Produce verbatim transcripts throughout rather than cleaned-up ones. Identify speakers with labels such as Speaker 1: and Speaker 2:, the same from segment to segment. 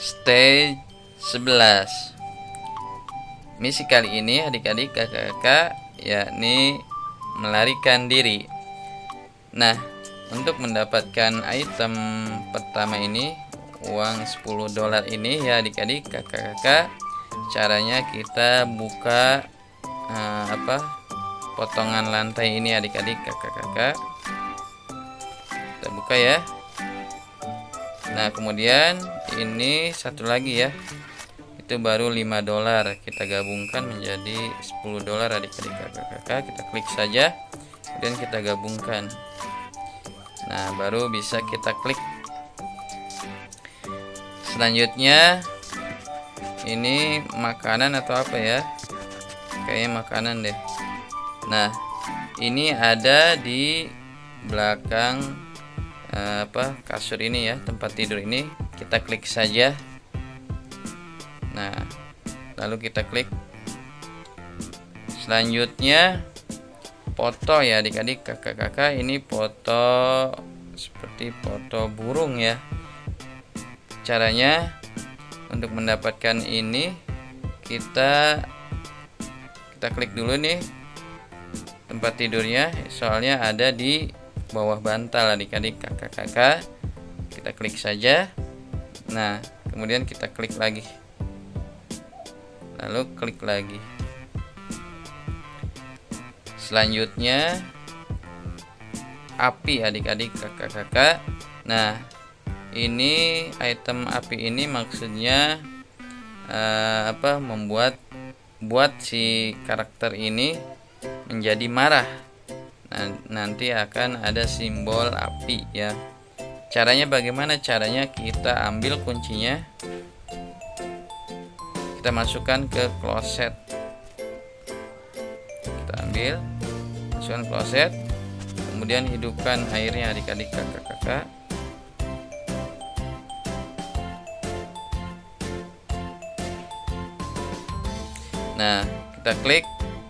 Speaker 1: Stage sebelas. Misi kali ini adik-adik kakak-kakak yakni melarikan diri. Nah, untuk mendapatkan item pertama ini, uang sepuluh dolar ini ya adik-adik kakak-kakak, caranya kita buka eh, apa potongan lantai ini adik-adik kakak-kakak. Kita buka ya. Nah, kemudian ini satu lagi ya, itu baru lima dolar, kita gabungkan menjadi sepuluh dolar adik-adik kakak-kakak. Kita klik saja, kemudian kita gabungkan. Nah, baru bisa kita klik. Selanjutnya ini makanan atau apa ya, kayaknya makanan deh. Nah, ini ada di belakang eh, apa kasur ini ya, tempat tidur ini. Kita klik saja. Nah, lalu kita klik. Selanjutnya foto ya adik-adik kakak-kakak, ini foto seperti foto burung ya. Caranya untuk mendapatkan ini, kita kita klik dulu nih tempat tidurnya, soalnya ada di bawah bantal adik-adik kakak-kakak. Kita klik saja. Nah, kemudian kita klik lagi, lalu klik lagi. Selanjutnya api adik-adik kakak-kakak. Nah, ini item api ini maksudnya eh, apa membuat buat si karakter ini menjadi marah. Nah, nanti akan ada simbol api ya. Caranya bagaimana? Caranya kita ambil kuncinya, kita masukkan ke kloset. Kita ambil, masukkan kloset, kemudian hidupkan airnya adik-adik kakak-kakak. Nah, kita klik.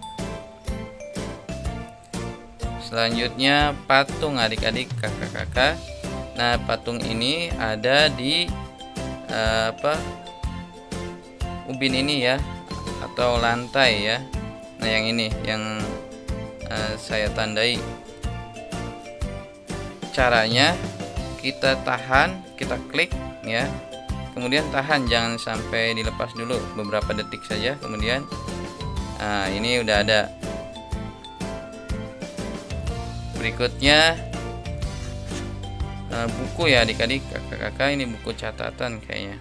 Speaker 1: Selanjutnya patung adik-adik kakak-kakak. Nah, patung ini ada di eh, apa ubin ini ya, atau lantai ya. Nah, yang ini yang eh, saya tandai. Caranya kita tahan, kita klik ya, kemudian tahan, jangan sampai dilepas dulu, beberapa detik saja. Kemudian nah, ini udah ada. Berikutnya uh, buku ya adik-adik kakak-kakak, ini buku catatan kayaknya.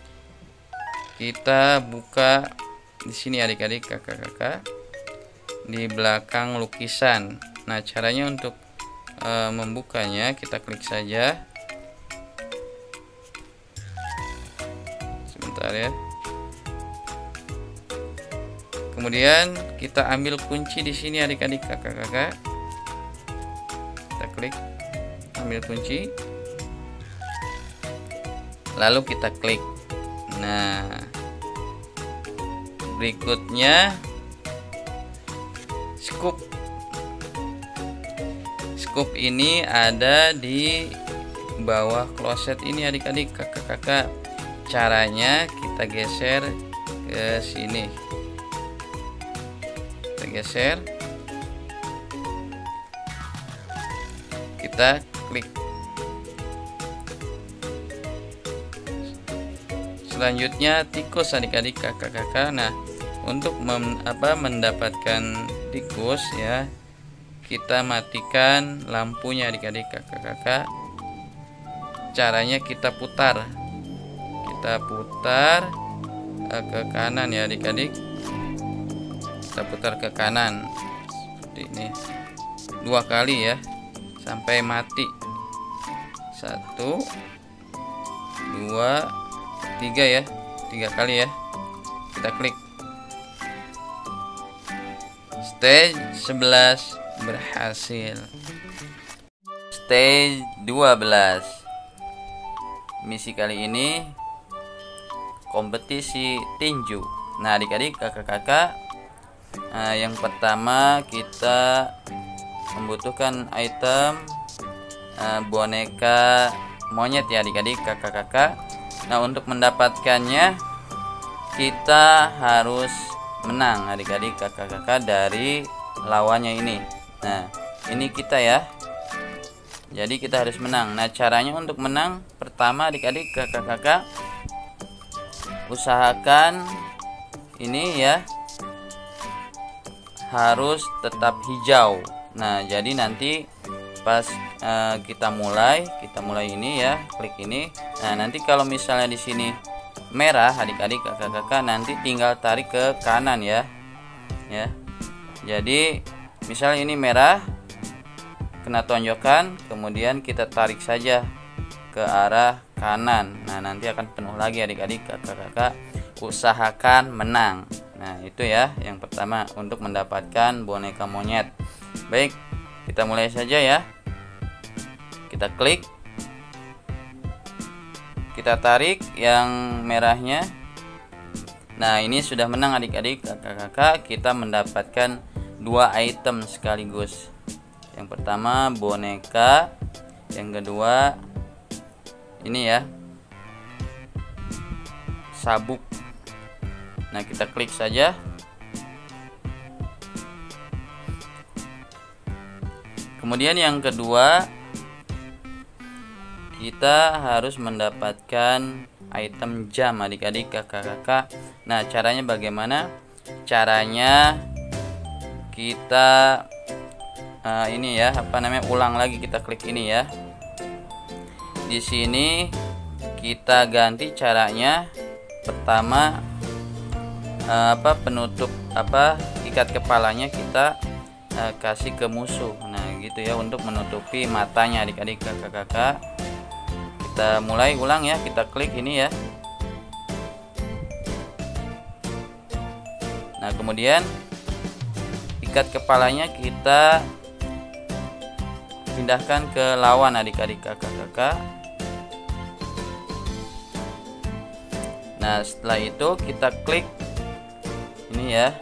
Speaker 1: Kita buka di sini adik-adik kakak-kakak, di belakang lukisan. Nah, caranya untuk uh, membukanya, kita klik saja. Sebentar ya. Kemudian kita ambil kunci di sini adik-adik kakak-kakak. Kita klik, ambil kunci, lalu kita klik. Nah, berikutnya scoop. Scoop ini ada di bawah kloset ini adik-adik kakak-kakak. Caranya kita geser ke sini, kita geser, kita klik. Selanjutnya tikus adik-adik kakak-kakak. Nah, untuk mem, apa, mendapatkan tikus ya, kita matikan lampunya adik-adik kakak-kakak. Caranya kita putar, kita putar eh, ke kanan ya adik-adik. Kita putar ke kanan seperti ini dua kali ya, sampai mati. Satu, dua, tiga ya, tiga kali ya. Kita klik. Stage sebelas berhasil. Stage dua belas. Misi kali ini kompetisi tinju. Nah, adik-adik kakak-kakak, nah, yang pertama kita membutuhkan item uh, boneka monyet ya adik-adik kakak-kakak. Nah, untuk mendapatkannya kita harus menang adik-adik, kakak-kakak, dari lawannya ini. Nah, ini kita ya. Jadi kita harus menang. Nah, caranya untuk menang, pertama adik-adik, kakak-kakak, usahakan ini ya harus tetap hijau. Nah, jadi nanti pas uh, kita mulai, kita mulai ini ya, klik ini. Nah, nanti kalau misalnya di sini merah, adik-adik, kakak-kakak, nanti tinggal tarik ke kanan ya. Ya. Jadi, misalnya ini merah, kena tonjokan, kemudian kita tarik saja ke arah kanan. Nah, nanti akan penuh lagi adik-adik, kakak-kakak. Usahakan menang. Nah, itu ya yang pertama untuk mendapatkan boneka monyet. Baik, kita mulai saja ya. Kita klik, kita tarik yang merahnya. Nah, ini sudah menang adik-adik, kakak-kakak. Kita mendapatkan dua item sekaligus. Yang pertama boneka, yang kedua ini ya, sabuk. Nah, kita klik saja. Kemudian yang kedua, kita harus mendapatkan item jam adik-adik, kakak-kakak. Nah, caranya bagaimana? Caranya kita uh, ini ya, apa namanya? Ulang lagi, kita klik ini ya. Di sini kita ganti caranya. Pertama uh, apa penutup apa ikat kepalanya kita uh, kasih ke musuh. Nah, gitu ya, untuk menutupi matanya adik-adik, kakak-kakak. Kita mulai ulang ya, kita klik ini ya. Nah, kemudian ikat kepalanya kita pindahkan ke lawan adik-adik, kakak-kakak. Nah, setelah itu kita klik ini ya.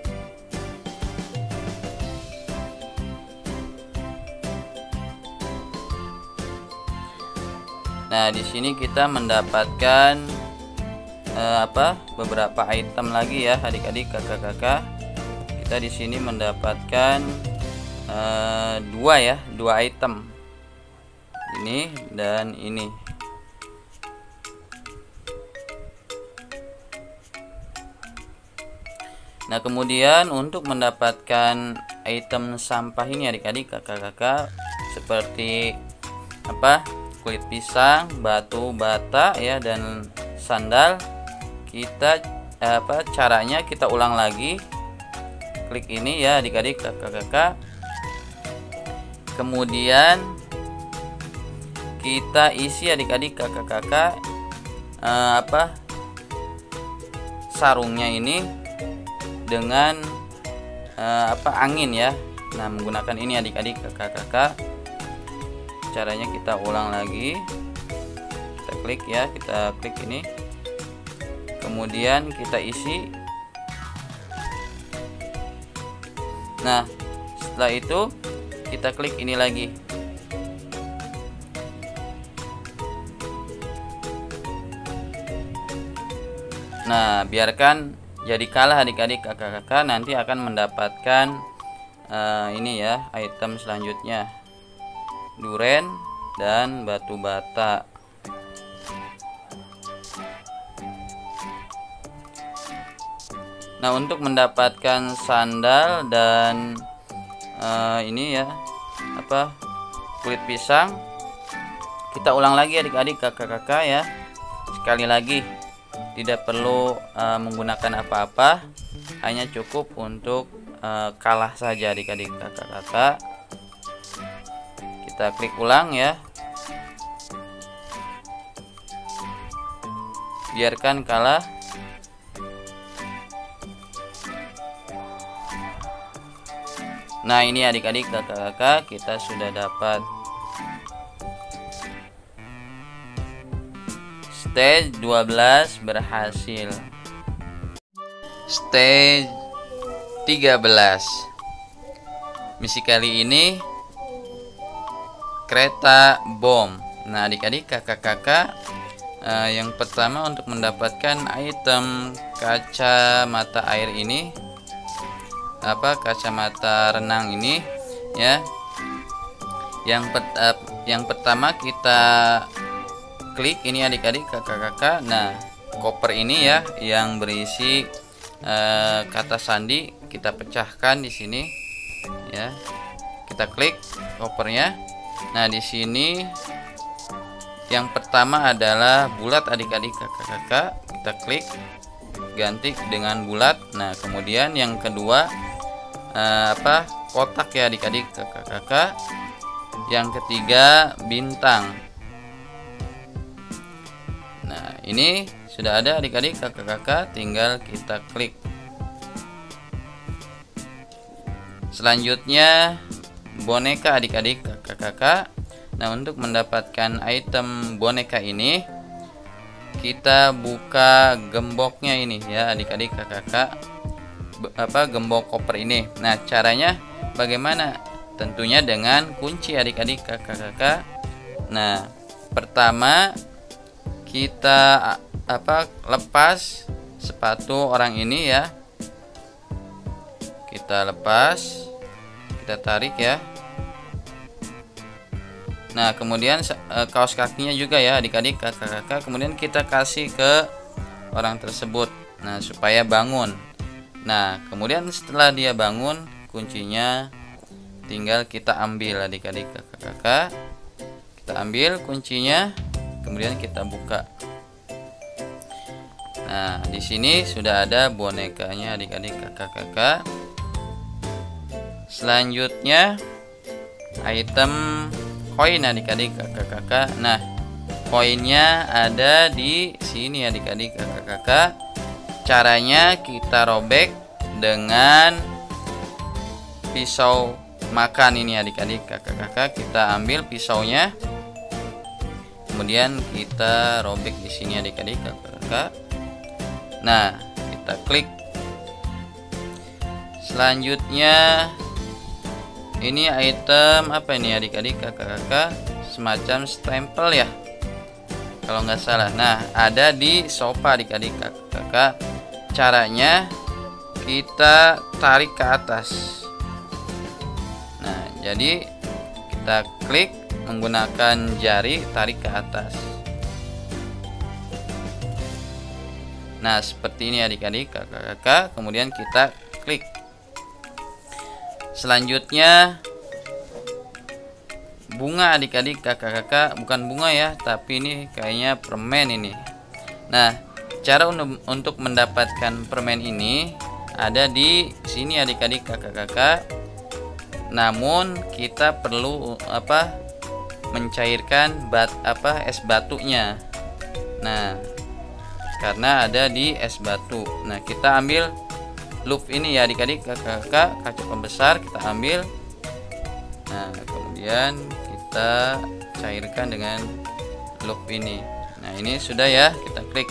Speaker 1: Nah, di sini kita mendapatkan eh, apa? beberapa item lagi ya, adik-adik, kakak-kakak. Kita di sini mendapatkan eh, dua ya, dua item. Ini dan ini. Nah, kemudian untuk mendapatkan item sampah ini adik-adik, kakak-kakak, seperti apa? Kulit pisang, batu bata ya, dan sandal. Kita apa caranya, kita ulang lagi. Klik ini ya adik-adik, kakak-kakak. Kemudian kita isi adik-adik, kakak-kakak, eh, apa sarungnya ini dengan eh, apa angin ya. Nah, menggunakan ini adik-adik, kakak-kakak. Caranya kita ulang lagi. Kita klik ya, kita klik ini. Kemudian kita isi. Nah, setelah itu kita klik ini lagi. Nah, biarkan jadi kalah adik-adik, kakak-kakak. Nanti akan mendapatkan uh, ini ya, item selanjutnya, duren dan batu bata. Nah, untuk mendapatkan sandal dan uh, ini ya, apa kulit pisang, kita ulang lagi adik-adik, kakak-kakak ya. Sekali lagi, tidak perlu uh, menggunakan apa-apa, hanya cukup untuk uh, kalah saja adik-adik, kakak-kakak. Kita klik ulang ya. Biarkan kalah. Nah, ini adik-adik, kakak-kakak, kita sudah dapat stage dua belas berhasil. Stage tiga belas. Misi kali ini kereta bom. Nah, adik-adik, kakak-kakak, uh, yang pertama untuk mendapatkan item kacamata air ini, apa kacamata renang ini ya. Yang per, uh, yang pertama kita klik ini adik-adik, kakak-kakak. Nah, koper ini ya yang berisi uh, kata sandi kita pecahkan di sini ya. Kita klik kopernya. Nah, di sini yang pertama adalah bulat adik-adik, kakak-kakak. Kita klik ganti dengan bulat. Nah, kemudian yang kedua uh, apa kotak ya adik-adik, kakak-kakak. Yang ketiga bintang. Nah, ini sudah ada adik-adik, kakak-kakak, tinggal kita klik. Selanjutnya boneka adik-adik, kakak-kakak. Nah, untuk mendapatkan item boneka ini kita buka gemboknya ini ya adik-adik, kakak-kakak. Apa gembok koper ini. Nah, caranya bagaimana? Tentunya dengan kunci adik-adik, kakak-kakak. Nah, pertama kita apa lepas sepatu orang ini ya. Kita lepas, kita tarik ya. Nah, kemudian e, kaos kakinya juga ya adik-adik, kakak-kakak. Kemudian kita kasih ke orang tersebut. Nah, supaya bangun. Nah, kemudian setelah dia bangun, kuncinya tinggal kita ambil adik-adik, kakak-kakak. Kita ambil kuncinya, kemudian kita buka. Nah, di sini sudah ada bonekanya adik-adik, kakak-kakak. Selanjutnya item koin adik-adik, kakak-kakak. Nah, koinnya ada di sini adik-adik, kakak-kakak. Caranya kita robek dengan pisau makan ini adik-adik, kakak-kakak. Kita ambil pisaunya, kemudian kita robek di sini adik-adik, kakak-kakak. Nah, kita klik. Selanjutnya ini item apa ini adik-adik, kakak-kakak? Semacam stempel ya, kalau nggak salah. Nah, ada di sofa adik-adik, kakak-kakak. Caranya kita tarik ke atas. Nah, jadi kita klik menggunakan jari, tarik ke atas. Nah, seperti ini adik-adik, kakak-kakak. Kemudian kita klik. Selanjutnya bunga adik-adik, kakak-kakak. Bukan bunga ya, tapi ini kayaknya permen ini. Nah, cara untuk mendapatkan permen ini ada di sini adik-adik, kakak-kakak. Namun kita perlu apa mencairkan bat apa es batunya. Nah, karena ada di es batu. Nah, kita ambil loop ini ya adik-adik, kakak-kakak, kaca pembesar kita ambil. Nah, kemudian kita cairkan dengan loop ini. Nah, ini sudah ya, kita klik.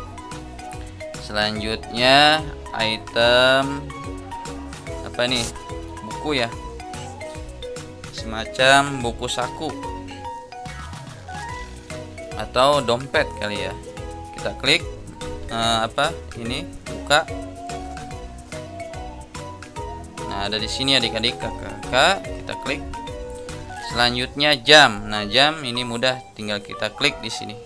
Speaker 1: Selanjutnya item apa nih, buku ya, semacam buku saku atau dompet kali ya. Kita klik eh, apa ini, buka. Nah, ada di sini adik-adik, kakak-kakak. Kita klik. Selanjutnya jam. Nah, jam ini mudah, tinggal kita klik di sini.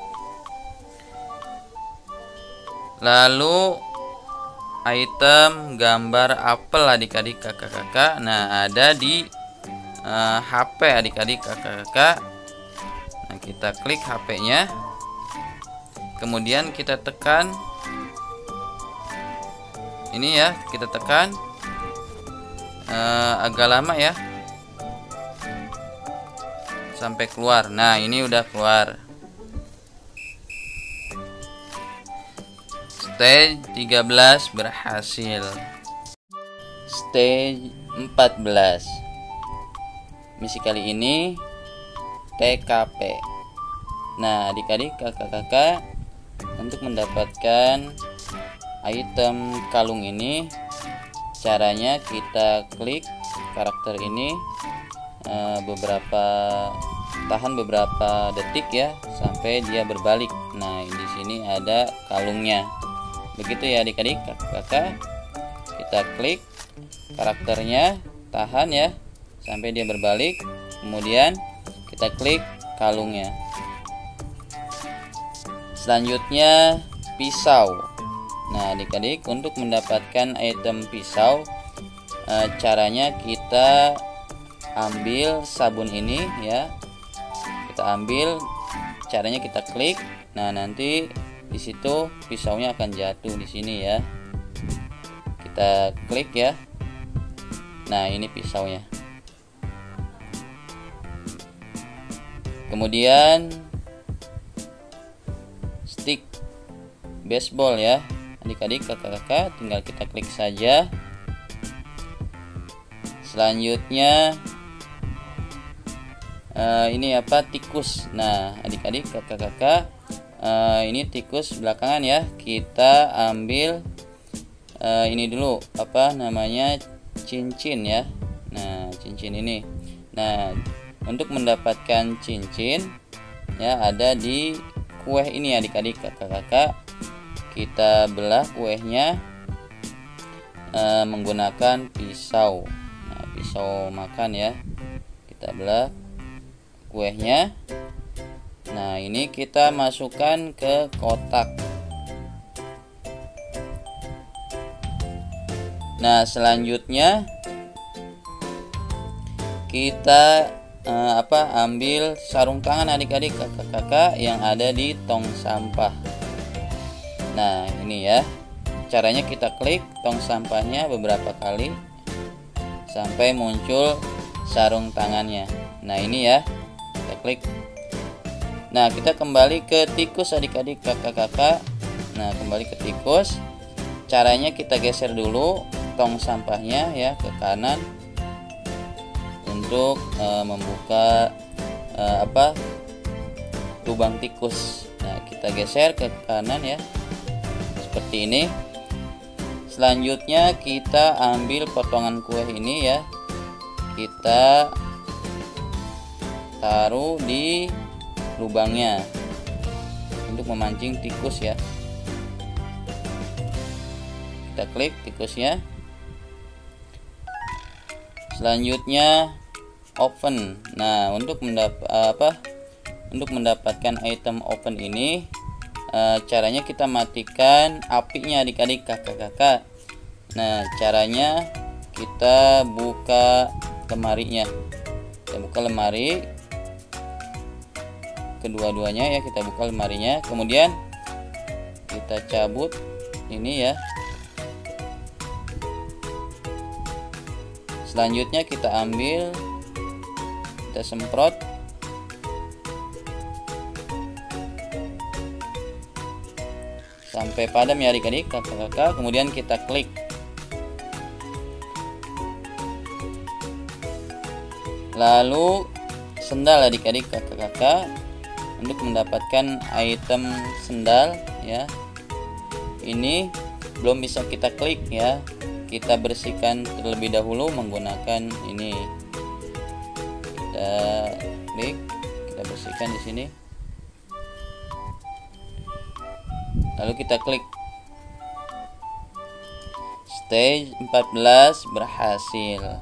Speaker 1: Lalu item gambar apel adik-adik, kakak-kakak. Nah, ada di uh, H P adik-adik, kakak-kakak. Nah, kita klik H P-nya. Kemudian kita tekan ini ya, kita tekan uh, agak lama ya sampai keluar. Nah, ini udah keluar. Stage tiga belas berhasil. Stage empat belas. Misi kali ini T K P. Nah, adik-adik, kakak-kakak, untuk mendapatkan item kalung ini, caranya kita klik karakter ini e, beberapa tahan beberapa detik ya sampai dia berbalik. Nah, di sini ada kalungnya. Begitu ya adik-adik, kakak kita klik karakternya, tahan ya sampai dia berbalik, kemudian kita klik kalungnya. Selanjutnya pisau. Nah adik-adik, untuk mendapatkan item pisau, e, caranya kita ambil sabun ini ya, kita ambil, caranya kita klik. Nah nanti di situ pisaunya akan jatuh di sini ya, kita klik ya. Nah ini pisaunya. Kemudian stick baseball ya adik-adik, kakak-kakak tinggal kita klik saja. Selanjutnya uh, ini apa, tikus. Nah adik-adik, kakak-kakak uh, ini tikus belakangan ya, kita ambil uh, ini dulu, apa namanya, cincin ya. Nah cincin ini, nah untuk mendapatkan cincin ya ada di kue ini adik-adik, kakak-kakak kita belah kuenya e, menggunakan pisau. Nah pisau makan ya, kita belah kuenya. Nah ini kita masukkan ke kotak. Nah selanjutnya kita eh, apa ambil sarung tangan adik-adik, kakak-kakak yang ada di tong sampah. Nah ini ya, caranya kita klik tong sampahnya beberapa kali sampai muncul sarung tangannya. Nah ini ya, kita klik. Nah kita kembali ke tikus adik-adik, kakak-kakak. Nah kembali ke tikus, caranya kita geser dulu tong sampahnya ya ke kanan untuk e, membuka e, apa lubang tikus. Nah kita geser ke kanan ya seperti ini. Selanjutnya kita ambil potongan kue ini ya, kita taruh di lubangnya untuk memancing tikus ya. Kita klik tikusnya. Selanjutnya oven. Nah untuk mendapat apa untuk mendapatkan item oven ini, e, caranya kita matikan apinya adik-adik, kakak-kakak. Nah caranya kita buka lemarinya, kita buka lemari kedua-duanya ya, kita buka lemarinya, kemudian kita cabut ini ya. Selanjutnya kita ambil, kita semprot. Sampai padam ya adik-adik, kakak-kakak. Kemudian kita klik. Lalu sendal adik-adik, kakak-kakak. Untuk mendapatkan item sendal ya, ini belum bisa kita klik ya, kita bersihkan terlebih dahulu menggunakan ini. Kita klik, kita bersihkan di sini. Lalu kita klik. Stage empat belas berhasil.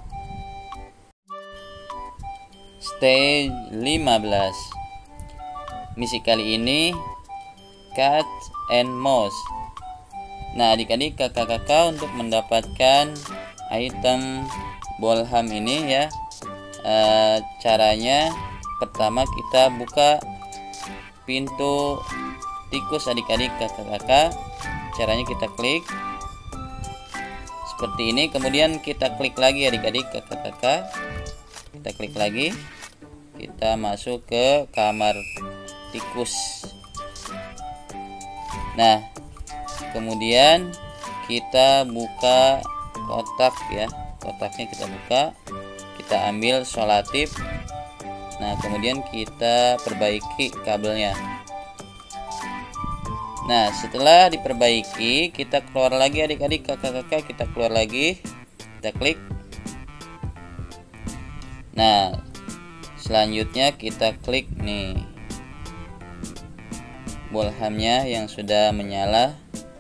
Speaker 1: Stage lima belas. Misi kali ini cat and mouse. Nah adik-adik, kakak-kakak, untuk mendapatkan item bolham ini ya, e, caranya pertama kita buka pintu tikus adik-adik, kakak-kakak. Caranya kita klik seperti ini, kemudian kita klik lagi adik-adik, kakak-kakak. Kita klik lagi, kita masuk ke kamar tikus. Nah kemudian kita buka kotak ya, kotaknya kita buka, kita ambil solatif. Nah kemudian kita perbaiki kabelnya. Nah setelah diperbaiki, kita keluar lagi adik-adik, kakak-kakak, kita keluar lagi, kita klik. Nah Selanjutnya kita klik nih bolhamnya yang sudah menyala.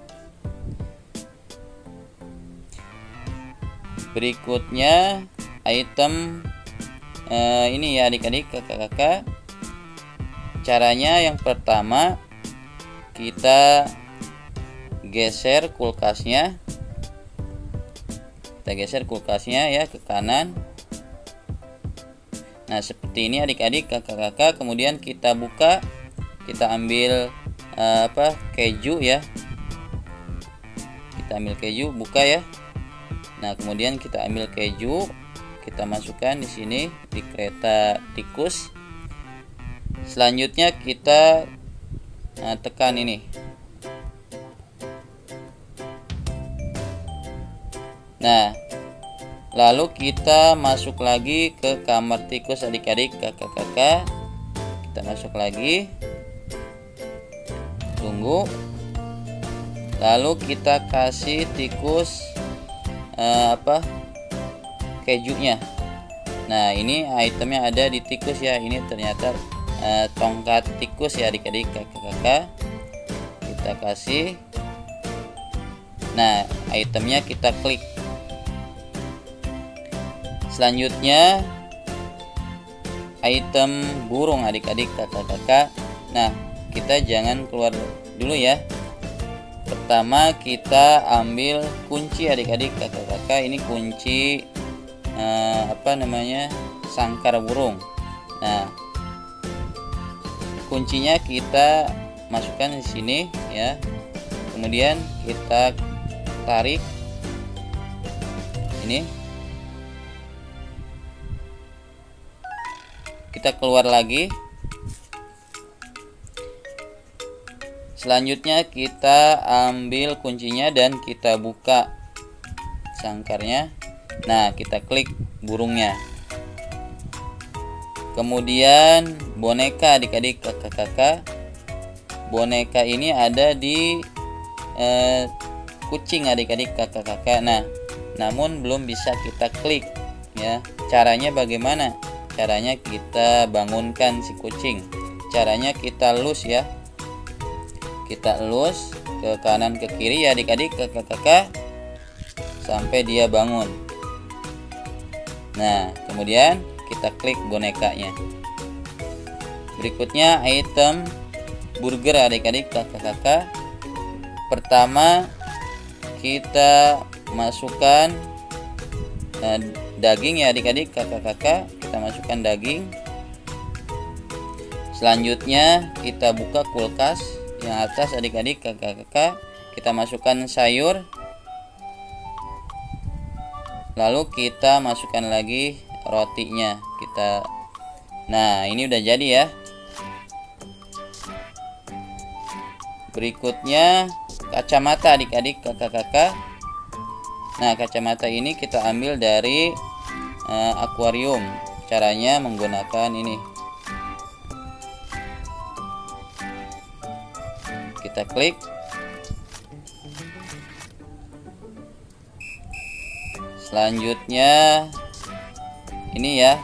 Speaker 1: Berikutnya item eh, ini ya adik-adik, kakak-kakak. Caranya yang pertama kita geser kulkasnya. Kita geser kulkasnya ya ke kanan. Nah, seperti ini adik-adik, kakak-kakak. Kemudian kita buka, kita ambil eh, apa? keju ya. Kita ambil keju, buka ya. Nah, kemudian kita ambil keju, kita masukkan di sini di kereta tikus. Selanjutnya kita nah, tekan ini. Nah, lalu kita masuk lagi ke kamar tikus adik-adik, kakak-kakak. Kita masuk lagi. Tunggu. Lalu kita kasih tikus Uh, apa kejunya. Nah, ini itemnya ada di tikus ya. Ini ternyata uh, tongkat tikus ya adik-adik, kakak-kakak. Kita kasih. Nah, itemnya kita klik. Selanjutnya item burung adik-adik, kakak-kakak. Nah, kita jangan keluar dulu ya. Pertama kita ambil kunci adik-adik, kakak-kakak. Ini kunci eh, apa namanya sangkar burung. Nah, kuncinya kita masukkan di sini ya. Kemudian kita tarik ini. Kita keluar lagi. Selanjutnya kita ambil kuncinya dan kita buka sangkarnya. Nah, kita klik burungnya. Kemudian boneka adik-adik, kakak-kakak. Boneka ini ada di eh, kucing adik-adik, kakak-kakak. Nah, namun belum bisa kita klik ya. Caranya bagaimana? Caranya kita bangunkan si kucing. Caranya kita elus ya. Kita elus ke kanan ke kiri ya adik-adik, kakak-kakak, sampai dia bangun. Nah, kemudian kita klik bonekanya. Berikutnya item burger adik-adik, kakak-kakak. Pertama kita masukkan eh, daging ya adik-adik, kakak-kakak. Kita masukkan daging. Selanjutnya kita buka kulkas yang atas adik-adik, kakak-kakak. Kita masukkan sayur. Lalu kita masukkan lagi rotinya. Kita Nah, ini udah jadi ya. Berikutnya kacamata adik-adik, kakak-kakak. Nah, kacamata ini kita ambil dari uh, akuarium. Caranya menggunakan ini. Kita klik. Selanjutnya ini ya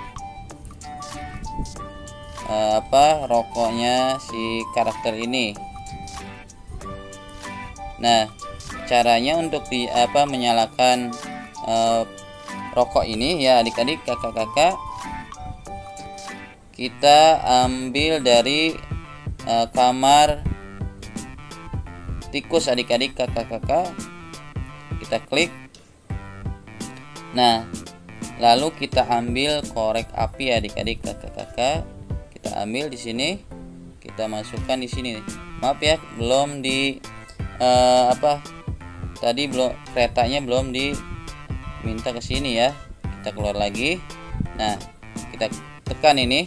Speaker 1: eh, apa rokoknya si karakter ini. Nah, caranya untuk di apa menyalakan eh, rokok ini ya adik-adik, kakak-kakak. Kita ambil dari eh, kamar tikus adik-adik, kakak-kakak. Kita klik. Nah, lalu kita ambil korek api adik-adik, kakak-kakak. Kita ambil di sini, kita masukkan di sini. Maaf ya, belum di uh, apa? Tadi belum keretanya belum diminta ke sini ya. Kita keluar lagi. Nah, kita tekan ini.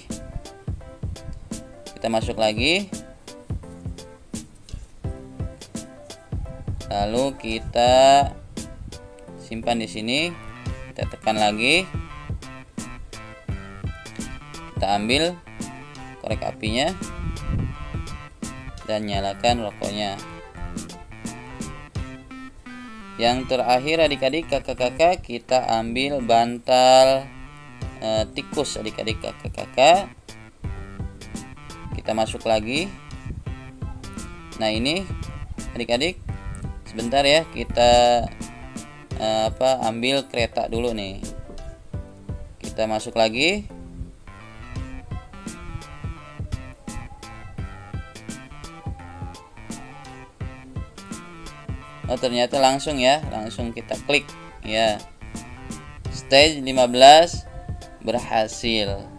Speaker 1: Kita masuk lagi. Lalu kita simpan di sini. Kita tekan lagi. Kita ambil korek apinya dan nyalakan rokoknya. Yang terakhir adik-adik, kakak-kakak, kita ambil bantal e, tikus adik-adik kakak-kakak. Kita masuk lagi. Nah ini adik-adik, sebentar ya, kita e, apa ambil kereta dulu nih. Kita masuk lagi. Oh ternyata langsung ya, langsung kita klik ya. Stage lima belas berhasil.